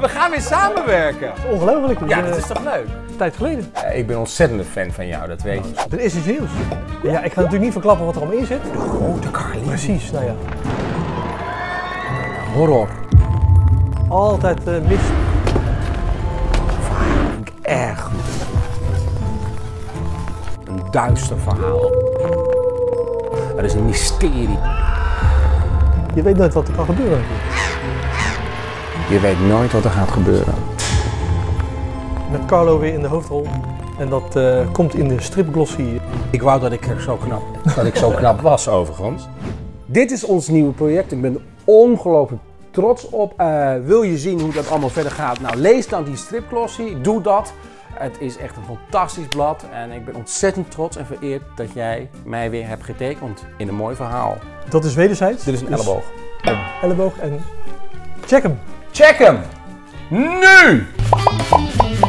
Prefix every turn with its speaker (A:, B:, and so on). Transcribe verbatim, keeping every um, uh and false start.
A: We gaan weer samenwerken.
B: Ongelooflijk.
A: Ja, dat is toch leuk?
B: Een tijd geleden.
A: Uh, ik ben ontzettend fan van jou, dat weet je.
B: Er is iets nieuws. Ja, ik ga natuurlijk niet verklappen wat er allemaal in zit.
A: De grote Carlini.
B: Precies, nou ja.
A: Horror.
B: Altijd uh, mis.
A: Vind ik erg goed. Een duister verhaal. Er is een mysterie.
B: Je weet nooit wat er kan gebeuren.
A: Je weet nooit wat er gaat gebeuren.
B: Met Carlo weer in de hoofdrol. En dat uh, komt in de stripglossie.
A: Ik wou dat ik zo knap, dat ik zo knap was, overigens. Dit is ons nieuwe project. Ik ben er ongelooflijk trots op. Uh, wil je zien hoe dat allemaal verder gaat? Nou, lees dan die stripglossie. Doe dat. Het is echt een fantastisch blad. En ik ben ontzettend trots en vereerd dat jij mij weer hebt getekend in een mooi verhaal.
B: Dat is wederzijds.
A: Dit is een
B: dus
A: elleboog.
B: Een elleboog en check hem.
A: Check hem! Nu!